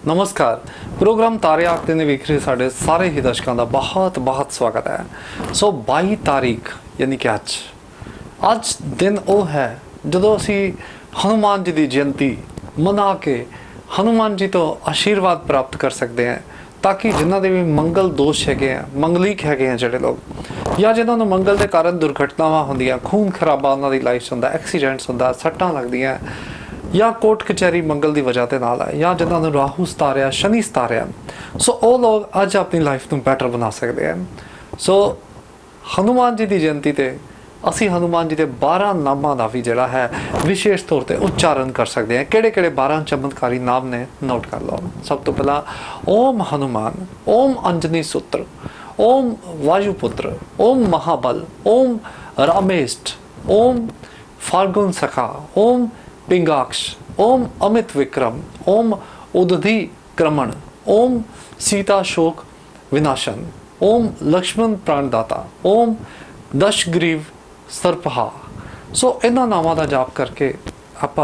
नमस्कार। प्रोग्राम तारे आखते ने ਵੇਖ ਰਹੇ ਸਾਡੇ ਸਾਰੇ ਹੀ ਦਰਸ਼ਕਾਂ ਦਾ ਬਹੁਤ ਬਹੁਤ ਸਵਾਗਤ ਹੈ। ਸੋ 22 ਤਾਰੀਖ ਯਾਨੀ ਕਿ ਅੱਜ ਦਿਨ ਉਹ ਹੈ ਜਦੋਂ ਅਸੀਂ ਹਨੂਮਾਨ ਜੀ ਦੀ ਜਯੰਤੀ ਮਨਾ ਕੇ ਹਨੂਮਾਨ ਜੀ ਤੋਂ ਆਸ਼ੀਰਵਾਦ ਪ੍ਰਾਪਤ ਕਰ ਸਕਦੇ ਹਾਂ ताकि जिन्हों के भी मंगल दोष है मंगलिक है जोड़े लोग या जिन्होंने मंगल के कारण दुर्घटनावां होंदियां खून खराबा उन्होंने लाइफ होंदा एक्सीडेंट्स होंदा सट्टां लगदियां या कोर्ट कचहरी मंगल की वजह के नाल है या जिन्होंने राहु सतारिया शनि सतारिया सो वो लोग अज अपनी लाइफ को बैटर बना सकते हैं। सो हनुमान जी की जयंती ते असी हनुमान जी के 12 नामां का भी जोड़ा है विशेष तौर पर उच्चारण कर सकते हैं। किहड़े किहड़े 12 चमत्कारी नाम ने नोट कर लो। सब तो पहला ओम हनुमान, ओम अंजनी सूत्र, ओम वायुपुत्र, ओम महाबल, ओम रामेष्ट, ओम फाल्गुन सखा, ओम पिंगाक्ष, ओम अमित विक्रम, ओम उदधि क्रमण, ओम सीता शोक विनाशन, ओम लक्ष्मण प्राणदाता, ओम दशग्रीव सरपहा। सो इन्होंने नामों का जाप करके आप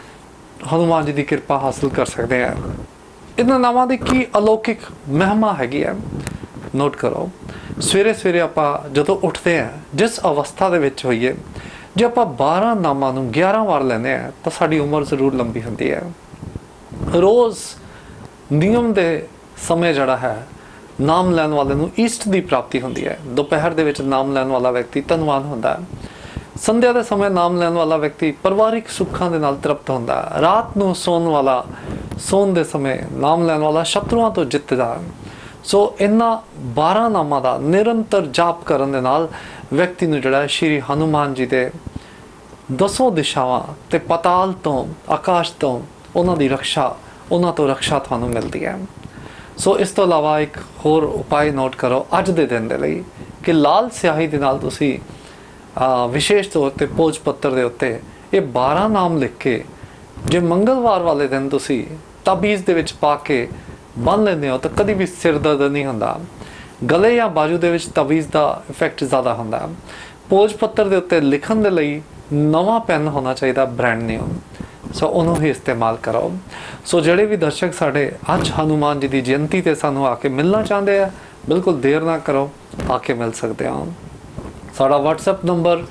हनुमान जी की कृपा हासिल कर सकते हैं। इन्होंने नामों की की अलौकिक महिमा हैगी है नोट करो। सवेरे सवेरे आप जो उठते हैं जिस अवस्था के होइए जो आप 12 नामों 11 बार लेने हैं तो साड़ी उम्र जरूर लंबी होती है। रोज़ नियम के समय जड़ा है नाम लैन वाले ईस्ट की प्राप्ति होती है। दोपहर के नाम लैन वाला व्यक्ति धनवान होता है। संध्या के समय नाम लैन वाला व्यक्ति परिवारिक सुखों के नाल तृप्त होता है। रात को सोन वाला सोन के समय नाम लैन वाला शत्रुओं तो जितदा है। सो इन्हां 12 नामां का निरंतर जाप करने दे नाल व्यक्ति नूं जिहड़ा श्री हनुमान जी के 10 दिशावां ते पताल तो आकाश तो उन्हां दी रक्षा उन्हां तो रक्षा तुहानूं मिलती है। सो इस तो अलावा एक होर उपाय नोट करो अज दे दिन दे लई कि लाल स्याही दे नाल तुसी विशेष तौर पर भोज पत्तर के उत्ते ये 12 नाम लिख के जो मंगलवार वाले दिन तुसी ताबीज़ दे विच पा के बन लेंदे हो तो कभी भी सिर दर्द नहीं होंदा। गले या बाजू दे विच ताबीज़ का इफेक्ट ज़्यादा होंदा। भोज पत्तर के उत्ते लिखण दे लई नवा पेन होना चाहिए ब्रांड न्यू। सो उन्होंने ही इस्तेमाल करो। सो जोड़े भी दर्शक साढ़े अज हनुमान जी की जयंती ते सानू आके मिलना चाहते हैं बिल्कुल देर ना करो आके मिल सकते हो। साड़ा व्हाट्सएप नंबर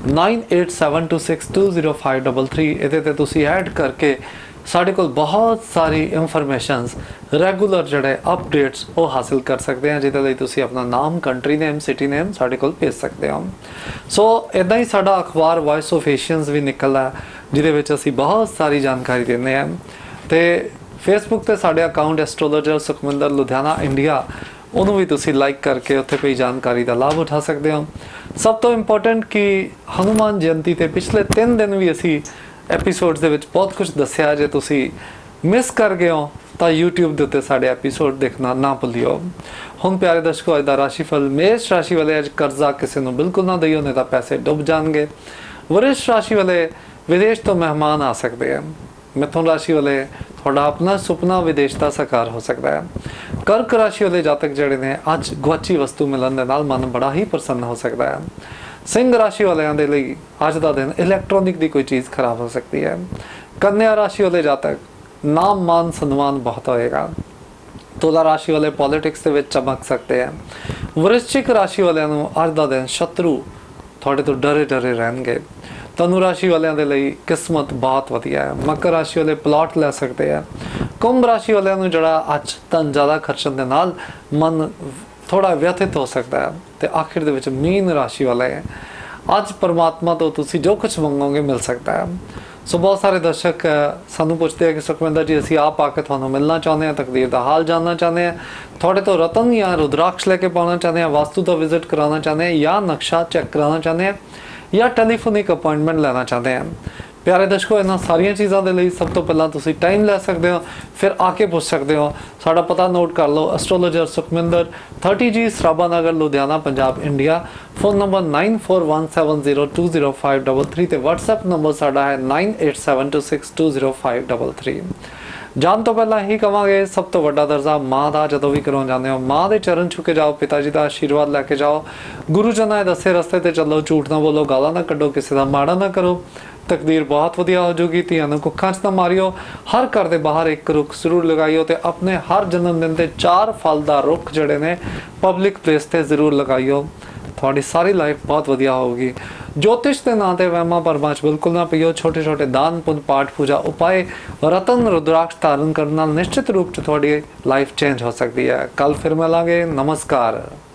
9872620533 इहदे ते तुसी ऐड करके साढ़े को बहुत सारी इंफॉर्मेशंस रेगूलर जड़े अपडेट्स वो हासिल कर सकते हैं जिहदे लई तुसी अपना नाम कंट्री नेम सिटी नेम साढ़े को भेज सकते हो। सो इदा ही साड़ा अखबार वॉइस ऑफ एशियंस भी निकलदा जिहदे विच असी बहुत सारी जानकारी देने हैं। तो फेसबुक ते साढ़े account astrologer Sukhminder Ludhiana India उन्होंने भी तुसी लाइक करके उत्थे कोई जानकारी का लाभ उठा सकते हो। सब तो इंपॉर्टेंट कि हनुमान जयंती ते पिछले 3 दिन भी असी एपीसोड्स दे विच बहुत कुछ दस्या। जे तुसी मिस कर गए हो तो यूट्यूब के उत्ते साढ़े एपीसोड देखना ना भुलियो। हुण प्यारे दर्शकों अज दा राशिफल मेष राशि वाले अज कर्जा किसी को बिल्कुल ना दईओ नहीं तो पैसे डुब जाएंगे। वरिष्ठ राशि वाले विदेश तो मेहमान आ सकते हैं। मिथुन राशि वाले थोड़ा अपना सुपना विदेश का साकार हो सकता है। कर्क राशि वाले जातक जड़े ने अज गुआची वस्तु मिलन दे नाल मन बड़ा ही प्रसन्न हो सकता है। सिंह राशि वालों के लिए अज का दिन इलैक्ट्रॉनिक की कोई चीज़ खराब हो सकती है। कन्या राशि वाले जातक नाम मान सम्मान बहुत होएगा। तुला राशि वाले पॉलिटिक्स के चमक सकते हैं। वृश्चिक राशि वालों अज का दिन शत्रु थोड़े तो डरे डरे रहेंगे। धनु राशि वालों के लिए किस्मत बहुत वधिया है। मकर राशि वाले प्लॉट ले सकते हैं। कुंभ राशि वालों जड़ा अज धन ज़्यादा खर्चण के नाल मन थोड़ा व्यथित हो सकता है। तो आखिर दे मीन राशि वाले अज परमात्मा तो तुसी जो कुछ मंगोगे मिल सकता है। सो बहुत सारे दर्शक सानू पूछते हैं कि सुखविंदर जी असी आप आके थानू मिलना चाहते हैं तकदीर का हाल जानना चाहते हैं थोड़े तो रतन या रुद्राक्ष लेके पाना चाहते हैं वास्तु का विजिट कराना चाहते हैं या नक्शा चेक कराना चाहते हैं या टेलीफोनिक अपॉइंटमेंट लेना चाहते हैं। प्यारे दर्शकों इन्होंने सारिया चीज़ों के लिए सब तो पहला तुसी टाइम ले सकते हो फिर आके पूछ सकते हो। साड़ा पता नोट कर लो astrologer Sukhminder 30G Sarabha Nagar Ludhiana Punjab India. Phone number 9417020533 ते व्हाट्सएप नंबर साड़ा है 9872620533। ਜਾਣ ਤੋਂ ਪਹਿਲਾਂ ਹੀ ਕਵਾਂਗੇ, ਸਭ ਤੋਂ ਵੱਡਾ ਦਰਜਾ ਮਾਂ ਦਾ ਜਦੋਂ ਵੀ ਘਰੋਂ ਜਾਂਦੇ ਹੋ, ਮਾਂ ਦੇ ਚਰਨ ਛੂ ਕੇ ਜਾਓ, ਪਿਤਾ ਜੀ ਦਾ ਆਸ਼ੀਰਵਾਦ ਲੈ ਕੇ ਜਾਓ, ਗੁਰੂ ਜਨਾਂ ਦੇ ਦੱਸੇ ਰਸਤੇ ਤੇ ਚੱਲੋ, ਝੂਠ ਨਾ ਬੋਲੋ, ਗਾਲਾਂ ਨਾ ਕੱਢੋ, ਕਿਸੇ ਦਾ ਮਾੜਾ ਨਾ ਕਰੋ, ਤਕਦੀਰ ਬਹੁਤ ਵਧੀਆ ਹੋ ਜੂਗੀ। ਧੀਆਂ ਨੂੰ ਕੁੱਖਾਂ 'ਚ ਨਾ ਮਾਰਿਓ, ਹਰ ਘਰ ਦੇ ਬਾਹਰ ਇੱਕ ਰੁੱਖ ਜ਼ਰੂਰ ਲਗਾਈਓ, ਤੇ ਆਪਣੇ ਹਰ ਜਨਮ ਦਿਨ ਤੇ 4 ਫਲ ਦਾ ਰੁੱਖ ਜਿਹੜੇ ਨੇ ਪਬਲਿਕ ਪਲੇਸ ਤੇ ਜ਼ਰੂਰ ਲਗਾਈਓ। ਤੁਹਾਡੀ ਸਾਰੀ ਲਾਈਫ ਬਹੁਤ ਵਧੀਆ ਹੋਊਗੀ। ज्योतिष के नाम से वहमा भरमा च बिल्कुल ना पियो। छोटे छोटे दान पुण्य पाठ पूजा उपाय रतन रुद्राक्ष धारण करने निश्चित रूप से थोड़ी लाइफ चेंज हो सकती है। कल फिर मिलांगे। नमस्कार।